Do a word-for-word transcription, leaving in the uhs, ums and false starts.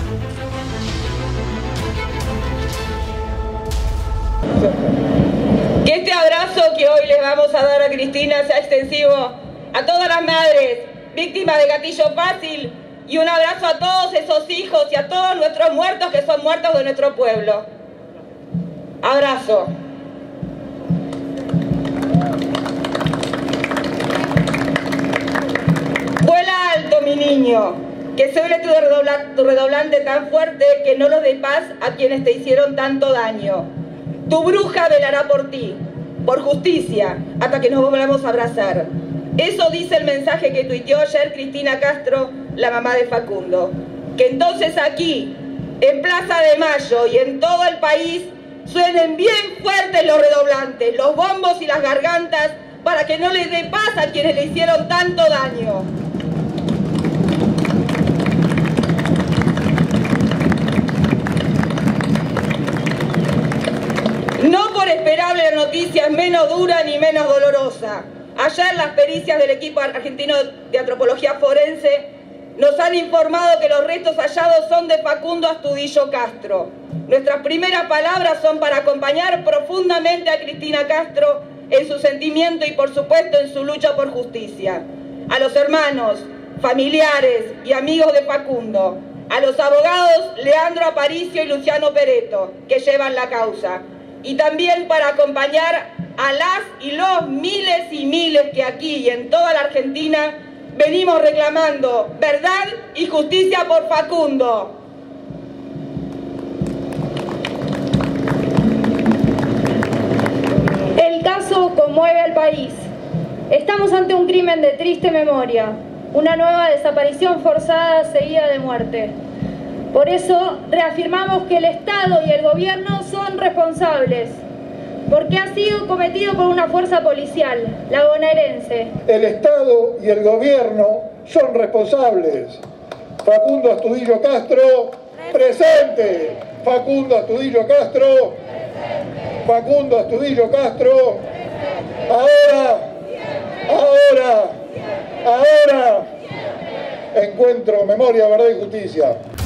Que este abrazo que hoy les vamos a dar a Cristina sea extensivo a todas las madres víctimas de gatillo fácil y un abrazo a todos esos hijos y a todos nuestros muertos que son muertos de nuestro pueblo. Abrazo. Vuela alto, mi niño, que suene tu, redobla, tu redoblante tan fuerte que no los dé paz a quienes te hicieron tanto daño. Tu bruja velará por ti, por justicia, hasta que nos volvamos a abrazar. Eso dice el mensaje que tuiteó ayer Cristina Castro, la mamá de Facundo. Que entonces aquí, en Plaza de Mayo y en todo el país, suenen bien fuertes los redoblantes, los bombos y las gargantas, para que no les dé paz a quienes le hicieron tanto daño. No por esperable la noticia es menos dura ni menos dolorosa. Ayer las pericias del equipo argentino de antropología forense nos han informado que los restos hallados son de Facundo Astudillo Castro. Nuestras primeras palabras son para acompañar profundamente a Cristina Castro en su sentimiento y por supuesto en su lucha por justicia. A los hermanos, familiares y amigos de Facundo, a los abogados Leandro Aparicio y Luciano Pereto, que llevan la causa. Y también para acompañar a las y los miles y miles que aquí y en toda la Argentina venimos reclamando verdad y justicia por Facundo. El caso conmueve al país. Estamos ante un crimen de triste memoria, una nueva desaparición forzada seguida de muerte. Por eso reafirmamos que el Estado y el gobierno son responsables, porque ha sido cometido por una fuerza policial, la bonaerense. El Estado y el gobierno son responsables. Facundo Astudillo Castro, presente. Facundo Astudillo Castro, Facundo Astudillo Castro, ahora, ahora, ahora, encuentro, memoria, verdad y justicia.